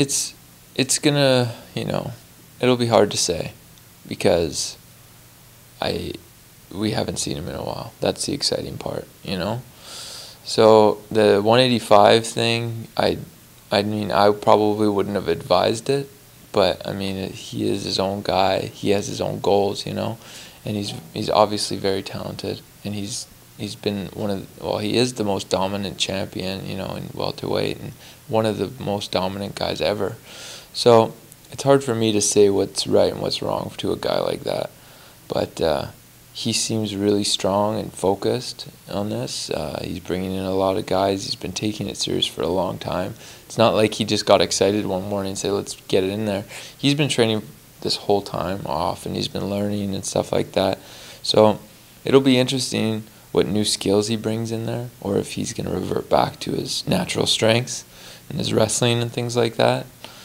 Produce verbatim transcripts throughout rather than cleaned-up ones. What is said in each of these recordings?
It's it's gonna, you know, it'll be hard to say because I we haven't seen him in a while. That's the exciting part, you know. So the one eighty-five thing, I I mean, I probably wouldn't have advised it, but I mean, he is his own guy. He has his own goals, you know, and he's he's obviously very talented, and he's he's been one of the, well, he is the most dominant champion, you know, in welterweight, and one of the most dominant guys ever. So it's hard for me to say what's right and what's wrong to a guy like that, but uh, he seems really strong and focused on this. Uh, he's bringing in a lot of guys. He's been taking it serious for a long time. It's not like he just got excited one morning and said, let's get it in there. He's been training this whole time off, and he's been learning and stuff like that. So it'll be interesting what new skills he brings in there, or if he's going to revert back to his natural strengths and his wrestling and things like that.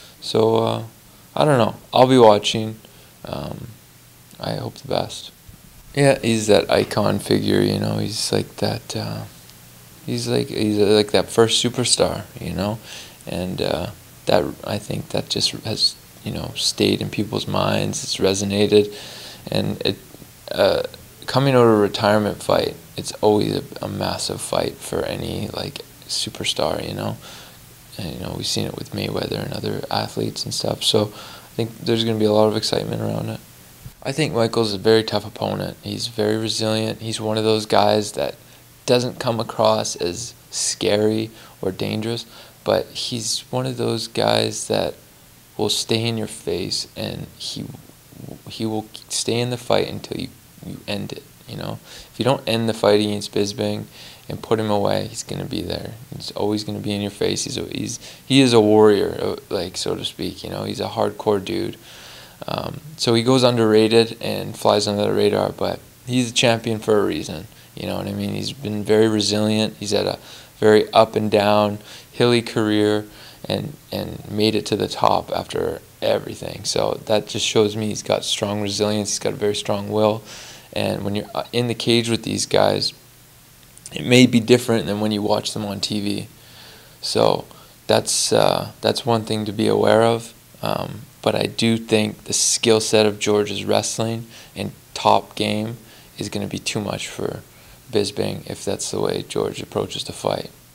So uh, I don't know. I'll be watching. Um, I hope the best. Yeah, he's that icon figure, you know. He's like that. Uh, he's like he's like that first superstar, you know, and uh, that I think that just has, you know, stayed in people's minds. It's resonated, and it uh, coming out of a retirement fight, it's always a, a massive fight for any like superstar, you know. And you know, we've seen it with Mayweather and other athletes and stuff. So I think there's going to be a lot of excitement around it. I think Michael's a very tough opponent. He's very resilient. He's one of those guys that doesn't come across as scary or dangerous, but he's one of those guys that will stay in your face, and he he will stay in the fight until you, you end it. You know, if you don't end the fight against Bisping and put him away, he's gonna be there. He's always gonna be in your face. He's a, he's he is a warrior, like, so to speak. You know, he's a hardcore dude. Um, so he goes underrated and flies under the radar, but he's a champion for a reason. You know what I mean? He's been very resilient. He's had a very up and down, hilly career, and and made it to the top after everything. So that just shows me he's got strong resilience. He's got a very strong will. And when you're in the cage with these guys, it may be different than when you watch them on T V. So that's uh, that's one thing to be aware of. Um, but I do think the skill set of George's wrestling and top game is going to be too much for Bisping if that's the way George approaches the fight.